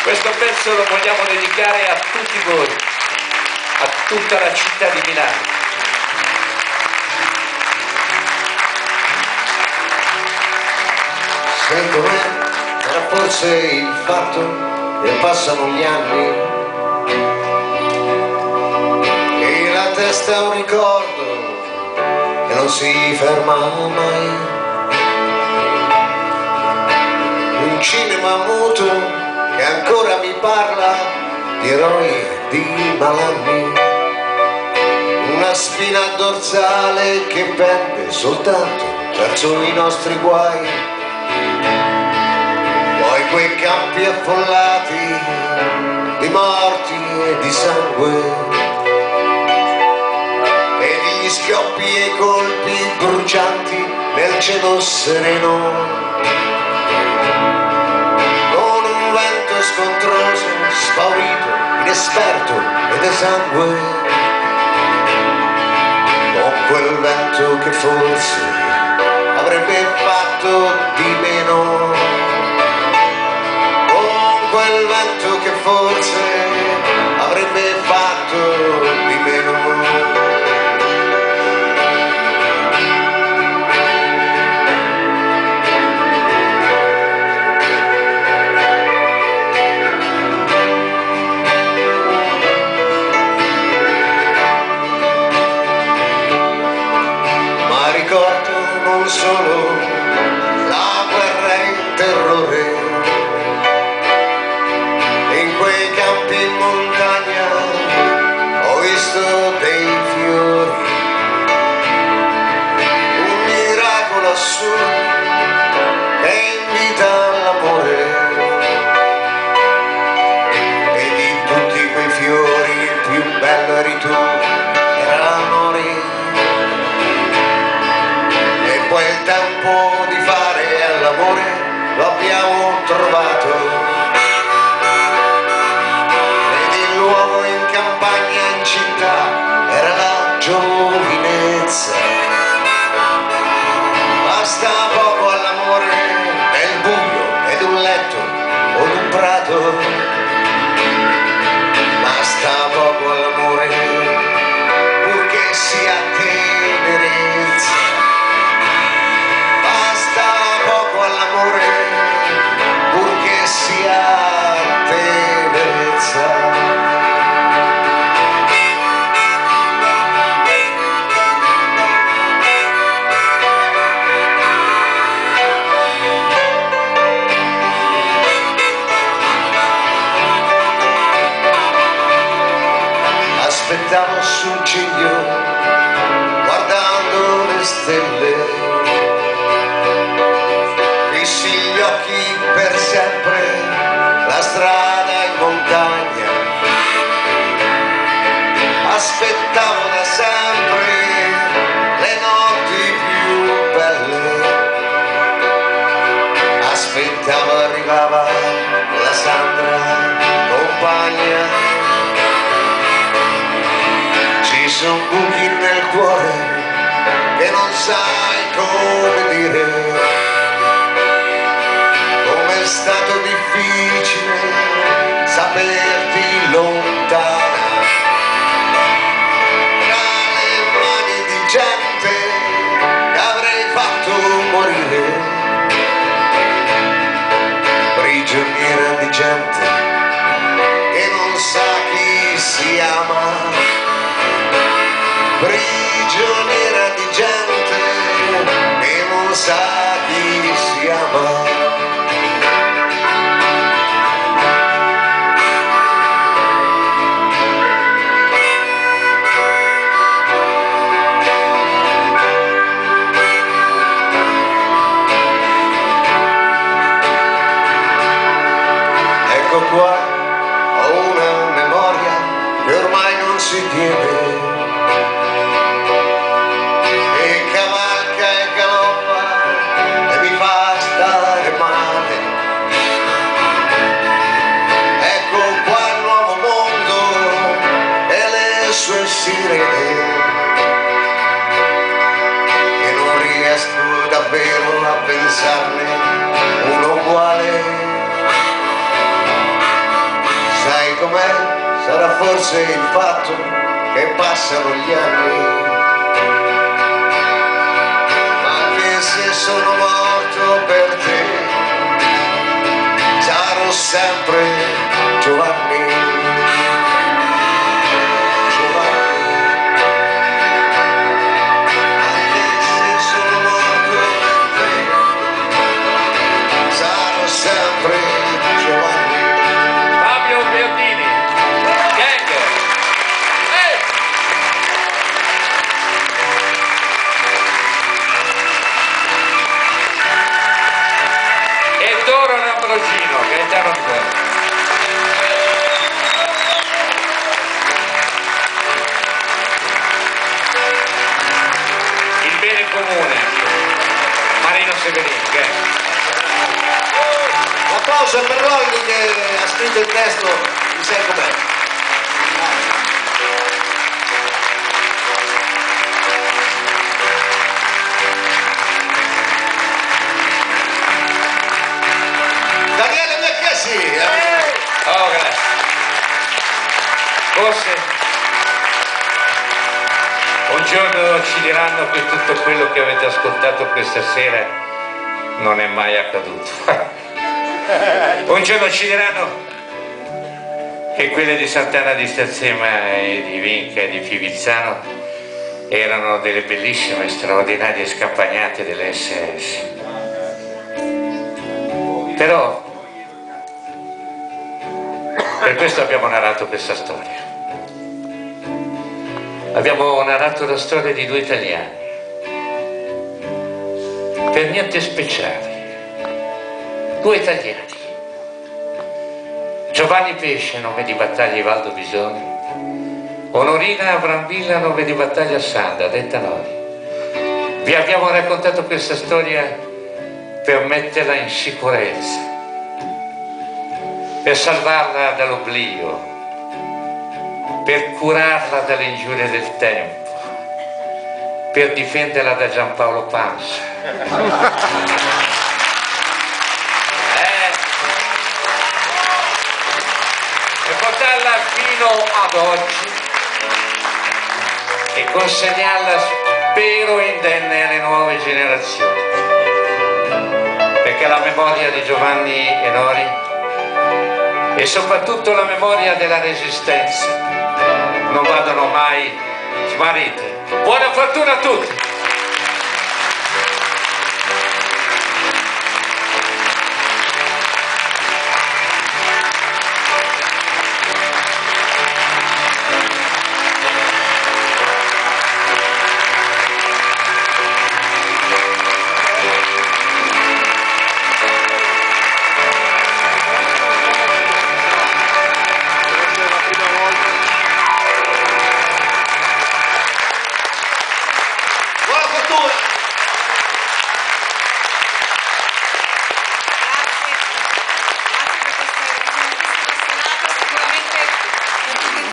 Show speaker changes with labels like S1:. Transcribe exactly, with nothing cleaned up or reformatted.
S1: Questo pezzo lo vogliamo dedicare a tutti voi, a tutta la città di Milano.
S2: Secondo me era forse il fatto che passano gli anni e la testa è un ricordo che non si ferma mai. Un cinema muto che ancora mi parla di eroi e di malanni, una spina dorsale che pende soltanto verso i nostri guai, poi quei campi affollati di morti e di sangue e gli schioppi e i colpi brucianti nel cielo sereno, scontroso, spaurito, inesperto ed esangue, con quel vento che forse avrebbe fatto di meno, con quel vento che forse avrebbe fatto di meno. Non solo la guerra e il terrore, in quei campi in montagna ho visto dei fiori, un miracolo assurdo che invita all'amore, e di tutti quei fiori il più bello eri tu, era l'amore. Poi il tempo di fare all'amore lo abbiamo trovato, ed l'uomo in campagna, in città, era la giovinezza. Basta poco all'amore, nel buio ed un letto o un prato, basta poco all'amore, purché sia tenerezza. All'amore, purché sia tenerezza. Aspettavo sul ciglio, guardando le stelle, gli occhi per sempre, la strada in montagna, aspettavo da sempre le notti più belle, aspettavo, arrivava la Sandra, compagna, ci sono buchi nel cuore che non sai come dire. È stato difficile saperti lontana, tra le mani di gente che avrei fatto morire, prigioniera di gente che non sa chi si ama, prigioniera di gente che non sa chi si ama. Qua ho una memoria che ormai non si tiene, e cavalca e galoppa e mi fa stare male. Ecco qua il nuovo mondo e le sue sirene, e non riesco davvero a pensarne uno uguale. me, sarà forse il fatto che passano gli anni, ma anche se sono morto per te sarò sempre Giovanni.
S1: Gaetano Di Guerra. Il bene comune, Marino Severini. Che è?
S2: L'applauso è per Rolli che ha scritto il testo di Sai Com'è.
S1: Oh, grazie. Forse un giorno ci diranno che tutto quello che avete ascoltato questa sera non è mai accaduto. Un giorno ci diranno che quelle di Sant'Anna di Stazzema e di Vinca e di Fivizzano erano delle bellissime, straordinarie scampagnate dell'esse esse. Però per questo abbiamo narrato questa storia. Abbiamo narrato la storia di due italiani, per niente speciali, due italiani. Giovanni Pesce, nome di battaglia Valdo Bisoni, Onorina Brambilla, nome di battaglia Sanda, detta noi. Vi abbiamo raccontato questa storia per metterla in sicurezza, per salvarla dall'oblio, per curarla dalle ingiurie del tempo, per difenderla da Giampaolo Pansa. eh, e portarla fino ad oggi e consegnarla, spero, indenne alle nuove generazioni, perché la memoria di Giovanni e Nori e soprattutto la memoria della Resistenza non vadano mai smarrite. Buona fortuna a tutti!